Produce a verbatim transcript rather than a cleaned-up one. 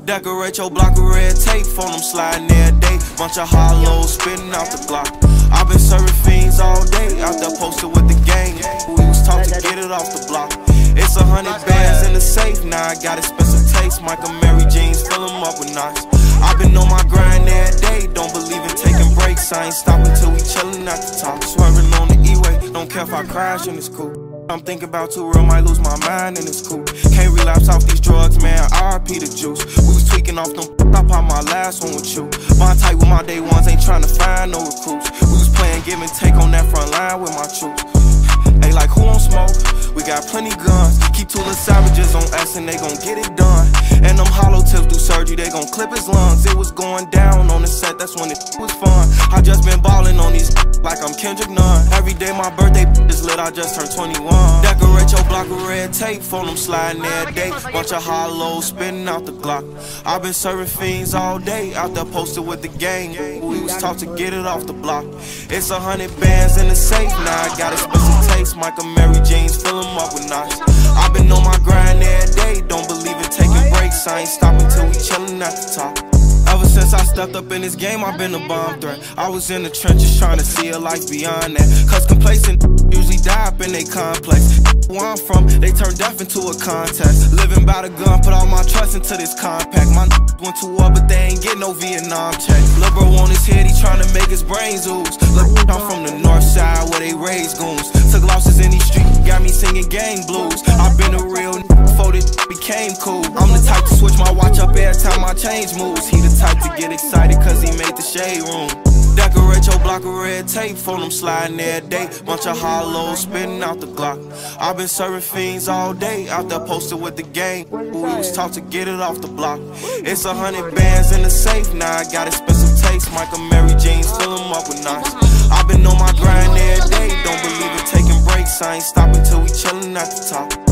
Decorate your block with red tape, phone them sliding every day. Bunch of hollows spitting out the Glock. I've been serving fiends all day, out there posted with the gang. We was taught to get it off the block. It's a hundred bands in the safe, now I got expensive taste. Michael Mary jeans, fill them up with knots. I've been on my grind every day, don't believe in taking breaks. I ain't stopping till we chillin' at the top. Swerving on the E-way, don't care if I crash in this coupe. I'm thinking about too real, might lose my mind in this coupe. Can't relapse off these drugs, man, R I P the juice. We was tweaking off them, I popped my last one with you. Bond tight with my day ones, ain't trying to find no recruits. We was playing give and take on that front line with my troops. They like, who on smoke? We got plenty guns. Keep two little savages on us and they gon' get it done. And them hollow tips do surgery, they gon' clip his lungs. It was going down on the set, that's when it was fun. I just been ballin' on these like I'm Kendrick Nunn. Every day my birthday is lit, I just turned twenty-one. Decorate your block with red tape, phone them sliding every day. Bunch of hollows spitting out the Glock. I've been serving fiends all day, out there posted with the gang. We was taught to get it off the block. It's a hundred bands in the safe, now I got expensive taste. Michael Mary jeans, fill them up with knots. I've been on my grind every day, don't believe in taking breaks. I ain't stopping till we chillin' at the top. Ever since I stepped up in this game, I've been a bomb threat. I was in the trenches trying to see a life beyond that. Cause complacent usually die up in they complex. Where I'm from, they turned death into a contest. Living by the gun, put all my trust into this compact. My went to war, but they ain't get no Vietnam check. Lil' bro on his head, he trying to make his brains ooze. Look, I'm from the north side where they raise goons. Took losses in these streets, got me singing gang blues. I've been a real n before this became cool. I'm the type to switch my watch up every time I change moves. He the type to get excited cause he made the shade room. Decorate your block with red tape, phone them sliding every day. Bunch of hollows spitting out the Glock. I've been serving fiends all day, out there posted with the gang. We was taught to get it off the block. It's a hundred bands in the safe, now I got expensive taste. Michael Mary jeans, fill them up with knots. I've been on my grind every day, don't believe in taking breaks. I ain't stopping till we chillin' at the top.